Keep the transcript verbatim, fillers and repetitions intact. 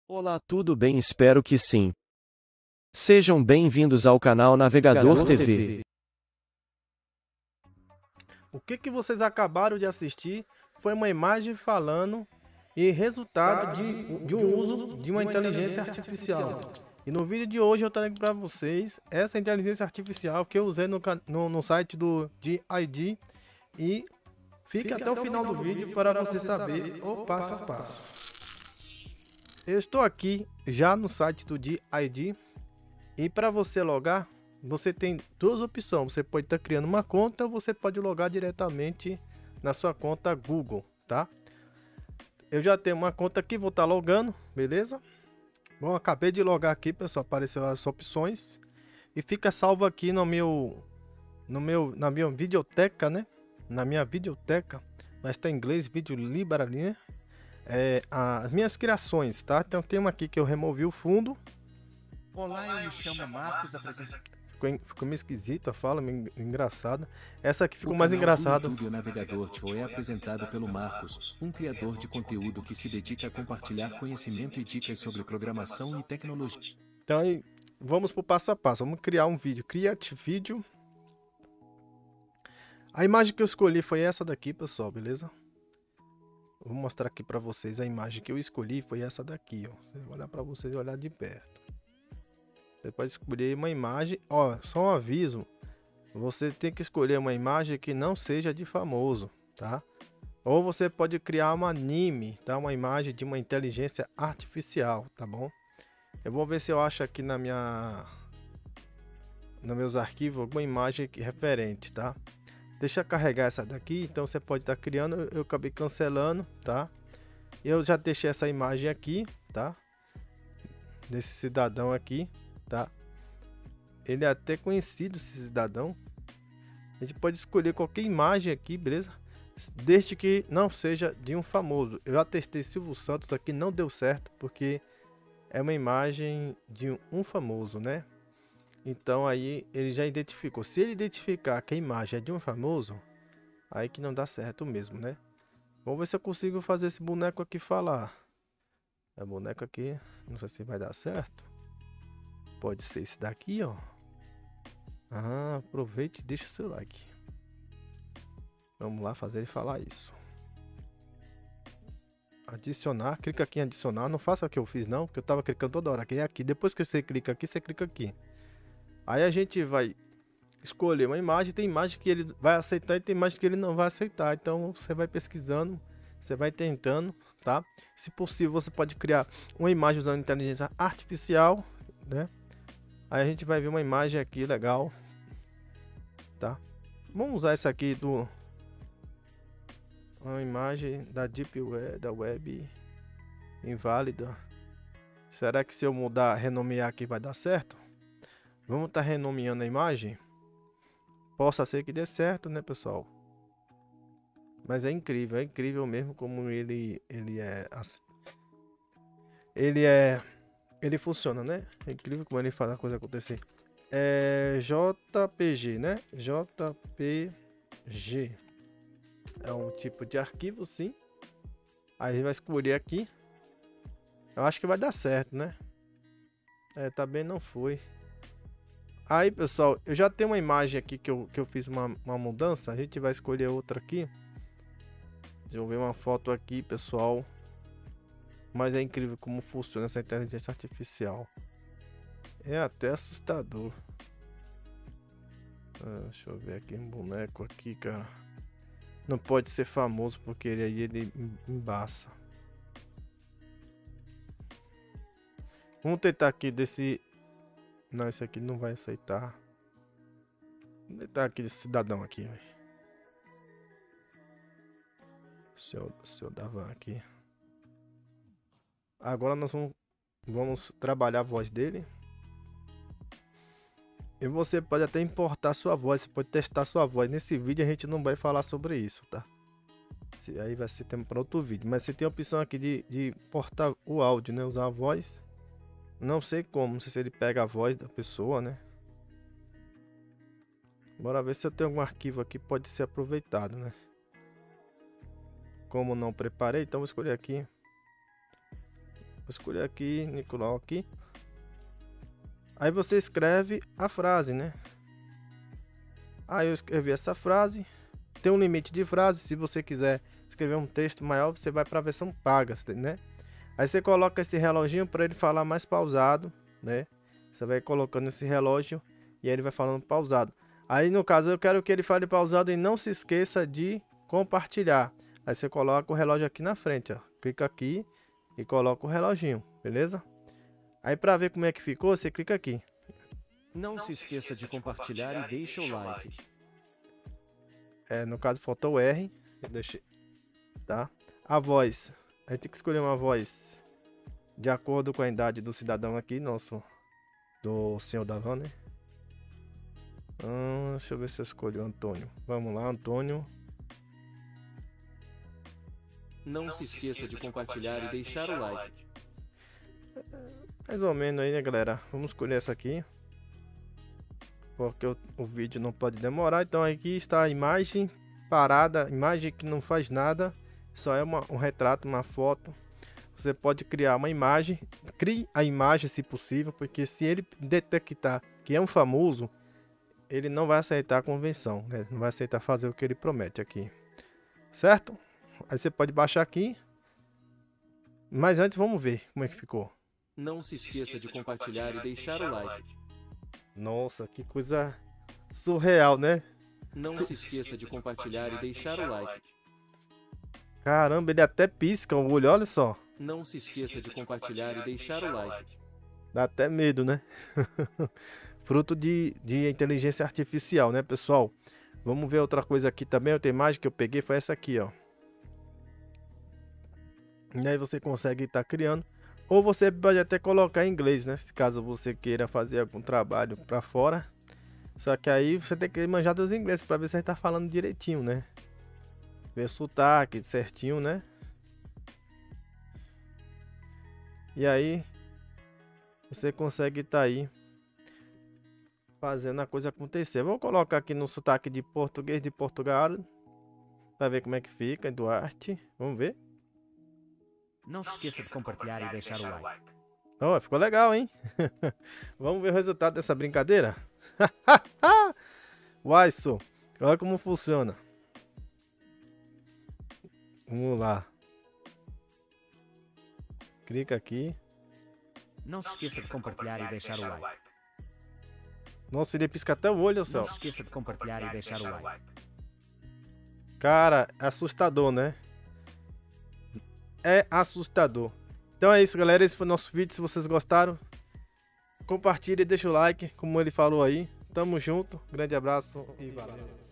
Olá, tudo bem? Espero que sim. Sejam bem-vindos ao canal Navegador T V. O que, que vocês acabaram de assistir foi uma imagem falando e resultado de, de um uso de uma inteligência artificial. E no vídeo de hoje eu trago para vocês essa inteligência artificial que eu usei no, no, no site do D I D. E fique até o final do vídeo para você saber o passo a passo. Eu estou aqui já no site do D I D e para você logar, você tem duas opções. Você pode estar criando uma conta ou você pode logar diretamente na sua conta Google, tá? Eu já tenho uma conta aqui, vou estar logando, beleza? Bom, acabei de logar aqui, pessoal, apareceu as opções e fica salvo aqui no meu no meu na minha videoteca, né? Na minha videoteca, mas está em inglês, vídeo library, né? É, as minhas criações, tá? Então tem uma aqui que eu removi o fundo. Olá, eu me chamo Marcos, apresentador. Ficou, ficou meio esquisita a fala, meio engraçada. Essa aqui ficou mais engraçada. O YouTube o Navegador T V é apresentado pelo Marcos, um criador de conteúdo que se dedica a compartilhar conhecimento e dicas sobre programação e tecnologia. Então aí, vamos pro passo a passo. Vamos criar um vídeo. Create vídeo. A imagem que eu escolhi foi essa daqui, pessoal, beleza? Vou mostrar aqui para vocês a imagem que eu escolhi foi essa daqui, ó. Vocês vão olhar para vocês olhar de perto. Você pode escolher uma imagem, ó, só um aviso. Você tem que escolher uma imagem que não seja de famoso, tá? Ou você pode criar um anime, tá? Uma imagem de uma inteligência artificial, tá bom? Eu vou ver se eu acho aqui na minha nos meus arquivos alguma imagem referente, tá? Deixa eu carregar essa daqui, então você pode estar criando, eu acabei cancelando, tá? Eu já deixei essa imagem aqui, tá? Desse cidadão aqui, tá? Ele é até conhecido, esse cidadão. A gente pode escolher qualquer imagem aqui, beleza? Desde que não seja de um famoso. Eu já testei Silvio Santos aqui, não deu certo, porque é uma imagem de um famoso, né? Então aí ele já identificou. Se ele identificar que a imagem é de um famoso, aí que não dá certo mesmo, né? Vamos ver se eu consigo fazer esse boneco aqui falar. É boneco aqui, não sei se vai dar certo. Pode ser esse daqui, ó. Ah, aproveite e deixa o seu like. Vamos lá fazer ele falar isso. Adicionar, clica aqui em adicionar. Não faça o que eu fiz não, porque eu tava clicando toda hora. Aqui é aqui. Depois que você clica aqui, você clica aqui. Aí a gente vai escolher uma imagem, tem imagem que ele vai aceitar e tem imagem que ele não vai aceitar. Então você vai pesquisando, você vai tentando, tá? Se possível, você pode criar uma imagem usando inteligência artificial, né? Aí a gente vai ver uma imagem aqui legal, tá? Vamos usar essa aqui do uma imagem da Deep Web, da Web inválida. Será que se eu mudar, renomear aqui vai dar certo? Vamos estar tá renomeando a imagem. Possa ser que dê certo, né, pessoal? Mas é incrível, é incrível mesmo como ele ele é assim. Ele é ele funciona, né? É incrível como ele faz a coisa acontecer. É J P G, né? J P G. É um tipo de arquivo, sim. Aí a gente vai escolher aqui. Eu acho que vai dar certo, né? É, também não foi. Aí, pessoal, eu já tenho uma imagem aqui que eu, que eu fiz uma, uma mudança. A gente vai escolher outra aqui. Deixa eu ver uma foto aqui, pessoal. Mas é incrível como funciona essa inteligência artificial. É até assustador. Ah, deixa eu ver aqui um boneco aqui, cara. Não pode ser famoso porque ele aí ele embaça. Vamos tentar aqui desse... Não, esse aqui não vai aceitar. Vou tentar aquele cidadão aqui, véio. Seu, seu Davan aqui. Agora nós vamos, vamos trabalhar a voz dele. E você pode até importar sua voz, você pode testar sua voz. Nesse vídeo a gente não vai falar sobre isso, tá? Aí vai ser tempo para outro vídeo. Mas você tem a opção aqui de, de importar o áudio, né? Usar a voz. Não sei como, não sei se ele pega a voz da pessoa, né? Bora ver se eu tenho algum arquivo aqui que pode ser aproveitado, né? Como não preparei, então vou escolher aqui Vou escolher aqui, Nicolau aqui. Aí você escreve a frase, né? Aí eu escrevi essa frase. Tem um limite de frase. Se você quiser escrever um texto maior, você vai para a versão paga, né? Aí você coloca esse reloginho para ele falar mais pausado, né? Você vai colocando esse relógio e aí ele vai falando pausado. Aí no caso eu quero que ele fale pausado e não se esqueça de compartilhar. Aí você coloca o relógio aqui na frente, ó. Clica aqui e coloca o reloginho, beleza? Aí para ver como é que ficou, você clica aqui. Não se esqueça de compartilhar e deixa o like. É, no caso faltou o R. Eu deixei, tá? A voz. Aí tem que escolher uma voz de acordo com a idade do cidadão aqui, nosso, do senhor Davan, né? Hum, deixa eu ver se eu escolho o Antônio. Vamos lá, Antônio. Não se esqueça de compartilhar e deixar o like. Mais ou menos aí, né, galera? Vamos escolher essa aqui. Porque o, o vídeo não pode demorar. Então aqui está a imagem parada. Imagem que não faz nada. Só é uma, um retrato, uma foto. Você pode criar uma imagem. Crie a imagem se possível. Porque se ele detectar que é um famoso, ele não vai aceitar a convenção, né? Não vai aceitar fazer o que ele promete aqui. Certo? Aí você pode baixar aqui. Mas antes vamos ver como é que ficou. Não se esqueça de compartilhar e deixar o like. Nossa, que coisa surreal, né? Não se esqueça de compartilhar e deixar o like. Caramba, ele até pisca o olho, olha só. Não se esqueça de compartilhar e deixar o like. Dá até medo, né? Fruto de, de inteligência artificial, né, pessoal? Vamos ver outra coisa aqui também. Outra imagem que eu peguei foi essa aqui, ó. E aí você consegue estar criando. Ou você pode até colocar em inglês, né? Se caso você queira fazer algum trabalho para fora. Só que aí você tem que manjar dos ingleses para ver se ele tá falando direitinho, né? Ver o sotaque certinho, né? E aí você consegue estar aí fazendo a coisa acontecer. Vou colocar aqui no sotaque de português de Portugal para ver como é que fica, Duarte. Vamos ver. Não se esqueça de compartilhar e deixar o like. Oh, ficou legal, hein? Vamos ver o resultado dessa brincadeira? Uai, só. Olha como funciona. Vamos lá. Clica aqui. Não se esqueça de compartilhar e deixar o like. Nossa, ele pisca até o olho, céu. Não se esqueça de compartilhar e deixar o like. Cara, é assustador, né? É assustador. Então é isso, galera. Esse foi o nosso vídeo. Se vocês gostaram, compartilhe e deixa o like, como ele falou aí. Tamo junto. Grande abraço e valeu.